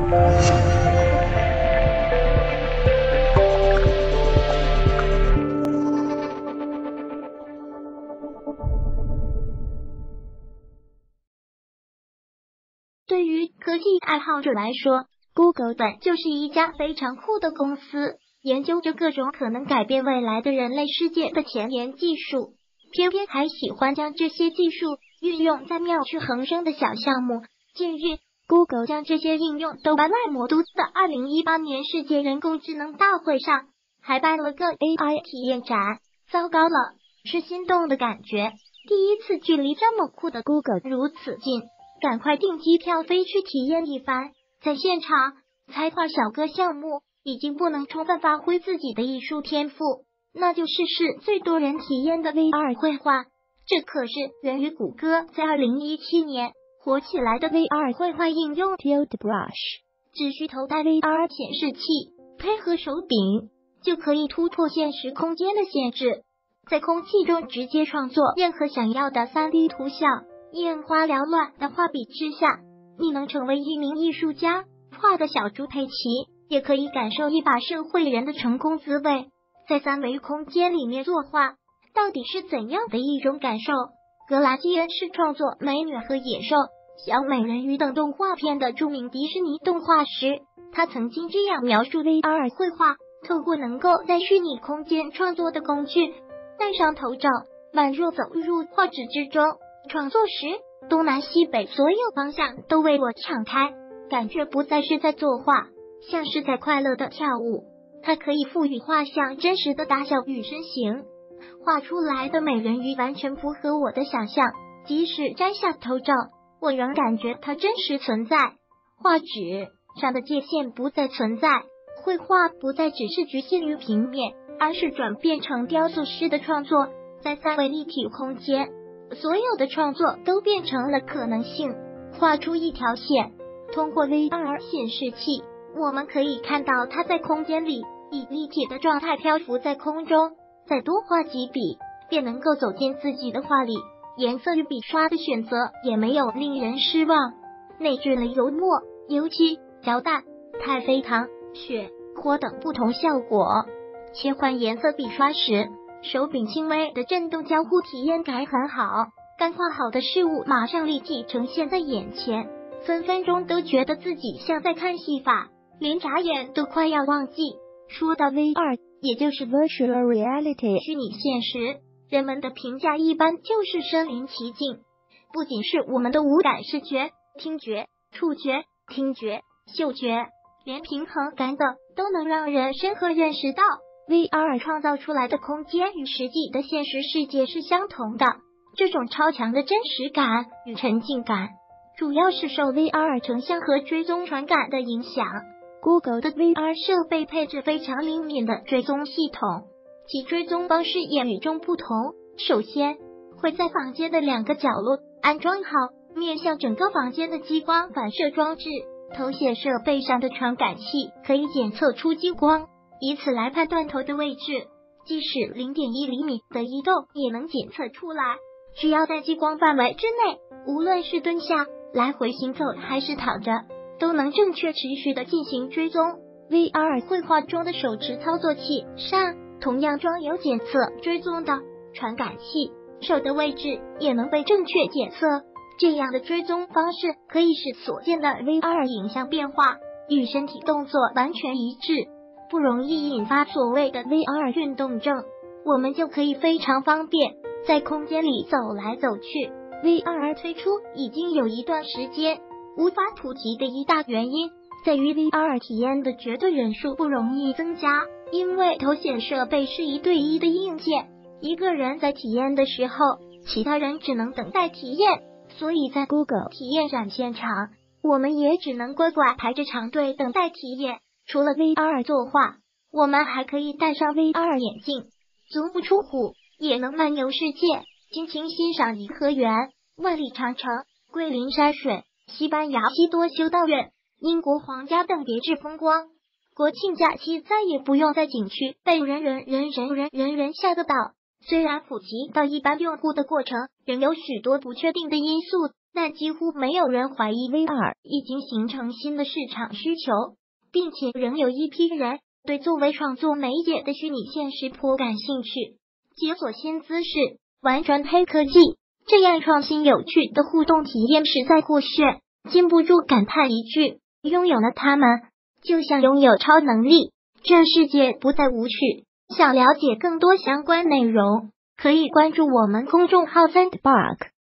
对于科技爱好者来说， Google 本就是一家非常酷的公司，研究着各种可能改变未来的人类世界的前沿技术，偏偏还喜欢将这些技术运用在妙趣横生的小项目。近日 Google 将这些应用都白来魔都的2018年世界人工智能大会上，还办了个 AI 体验展。糟糕了，是心动的感觉，第一次距离这么酷的 Google 如此近，赶快订机票飞去体验一番。在现场，猜画小哥项目已经不能充分发挥自己的艺术天赋，那就是最多人体验的 VR 绘画。这可是源于谷歌在2017年火起来的 VR 绘画应用 Field Brush， 只需头戴 VR 显示器，配合手柄，就可以突破现实空间的限制，在空气中直接创作任何想要的 3D 图像。眼花缭乱的画笔之下，你能成为一名艺术家，画个小猪佩奇，也可以感受一把社会人的成功滋味。在三维空间里面作画，到底是怎样的一种感受？格拉基恩是创作《美女和野兽》、小美人鱼等动画片的著名迪士尼动画师，他曾经这样描述 VR 绘画：透过能够在虚拟空间创作的工具，戴上头罩，宛若走入画纸之中。创作时，东南西北所有方向都为我敞开，感觉不再是在作画，像是在快乐的跳舞。它可以赋予画像真实的大小与身形，画出来的美人鱼完全符合我的想象，即使摘下头罩，我仍感觉它真实存在。画纸上的界限不再存在，绘画不再只是局限于平面，而是转变成雕塑式的创作，在三维立体空间。所有的创作都变成了可能性，画出一条线。通过 VR 显示器，我们可以看到它在空间里以立体的状态漂浮在空中，再多画几笔，便能够走进自己的画里。颜色与笔刷的选择也没有令人失望，内置了油墨、油漆、胶带、太妃糖、血、火等不同效果。切换颜色笔刷时，手柄轻微的震动，交互体验感很好。刚画好的事物马上立体呈现在眼前，分分钟都觉得自己像在看戏法，连眨眼都快要忘记。说到 VR， 也就是 Virtual Reality 虚拟现实，人们的评价一般就是身临其境。不仅是我们的五感视觉、听觉、触觉、听觉、嗅觉，连平衡感等都能让人深刻认识到VR 创造出来的空间与实际的现实世界是相同的，这种超强的真实感与沉浸感，主要是受 VR 成像和追踪传感的影响。Google 的 VR 设备配置非常灵敏的追踪系统，其追踪方式也与众不同。首先，会在房间的2个角落安装好面向整个房间的激光反射装置，头显设备上的传感器可以检测出激光，以此来判断头的位置，即使 0.1 厘米的移动也能检测出来。只要在激光范围之内，无论是蹲下、来回行走还是躺着，都能正确持续的进行追踪。VR 绘画中的手持操作器上同样装有检测追踪的传感器，手的位置也能被正确检测。这样的追踪方式可以使所见的 VR 影像变化与身体动作完全一致，不容易引发所谓的 VR 运动症，我们就可以非常方便在空间里走来走去。VR 推出已经有一段时间，无法普及的一大原因在于 VR 体验的绝对人数不容易增加，因为头显设备是1对1的硬件，一个人在体验的时候，其他人只能等待体验，所以在 Google 体验展现场，我们也只能乖乖排着长队等待体验。除了 VR 作画，我们还可以戴上 VR 眼镜，足不出户也能漫游世界，尽情欣赏颐和园、万里长城、桂林山水、西班牙西多修道院、英国皇家等别致风光。国庆假期再也不用在景区被人吓个倒。虽然普及到一般用户的过程仍有许多不确定的因素， 但几乎没有人怀疑 VR 已经形成新的市场需求，并且仍有一批人对作为创作媒介的虚拟现实颇感兴趣。解锁新姿势，玩转黑科技，这样创新有趣的互动体验实在过炫，禁不住感叹一句：拥有了它们，就像拥有超能力，这世界不再无趣。想了解更多相关内容，可以关注我们公众号 Sandbox。